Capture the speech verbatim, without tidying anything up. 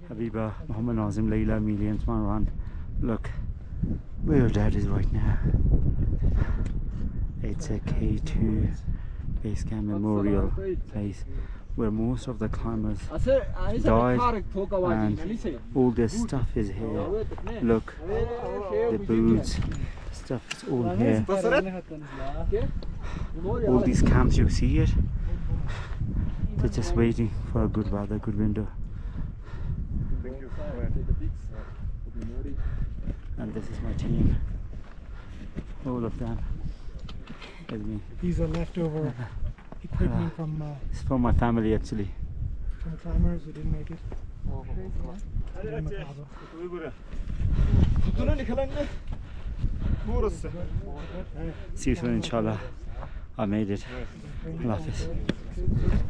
Habiba, Muhammad Nazim, Layla, Amelia and Marwan. Look where your dad is right now. It's a K two base camp memorial place where most of the climbers died, and all this stuff is here. Look, the boots, stuff is all here. All these camps, you see it, they're just waiting for a good weather, good window. And this is my team, all of them with me. These are leftover equipment uh, from uh, it's from my family actually. From climbers who didn't make it. See you soon, inshallah. I made it. Allah Hafiz.